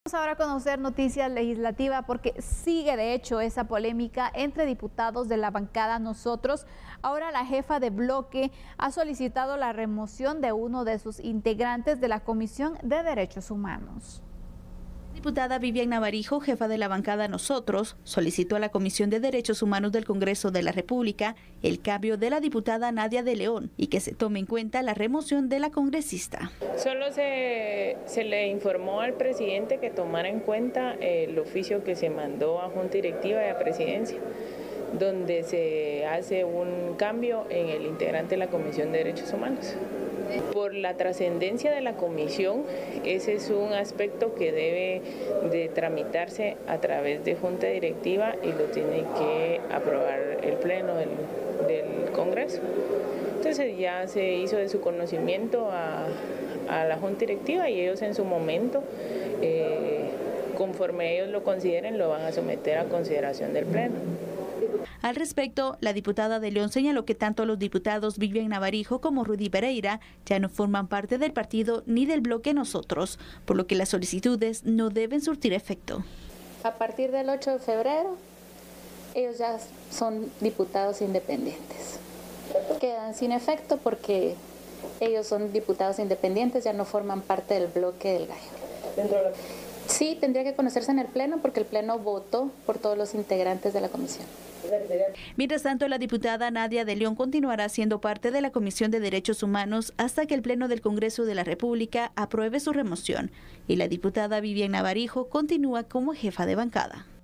Vamos ahora a conocer noticias legislativas porque sigue de hecho esa polémica entre diputados de la bancada Nosotros. Ahora la jefa de bloque ha solicitado la remoción de uno de sus integrantes de la Comisión de Derechos Humanos. Diputada Vivian Navarijo, jefa de la bancada Nosotros, solicitó a la Comisión de Derechos Humanos del Congreso de la República el cambio de la diputada Nadia de León y que se tome en cuenta la remoción de la congresista. Solo se le informó al presidente que tomara en cuenta el oficio que se mandó a Junta Directiva y a Presidencia, donde se hace un cambio en el integrante de la Comisión de Derechos Humanos. Por la trascendencia de la comisión, ese es un aspecto que debe de tramitarse a través de Junta Directiva y lo tiene que aprobar el Pleno del Congreso. Entonces ya se hizo de su conocimiento a la Junta Directiva y ellos en su momento, conforme ellos lo consideren, lo van a someter a consideración del Pleno. Al respecto, la diputada de León señaló que tanto los diputados Vivian Navarijo como Rudy Pereira ya no forman parte del partido ni del bloque Nosotros, por lo que las solicitudes no deben surtir efecto. A partir del 8 de febrero, ellos ya son diputados independientes. Quedan sin efecto porque ellos son diputados independientes, ya no forman parte del bloque del Gallo. Sí, tendría que conocerse en el Pleno porque el Pleno votó por todos los integrantes de la comisión. Mientras tanto, la diputada Nadia de León continuará siendo parte de la Comisión de Derechos Humanos hasta que el Pleno del Congreso de la República apruebe su remoción y la diputada Vivian Navarijo continúa como jefa de bancada.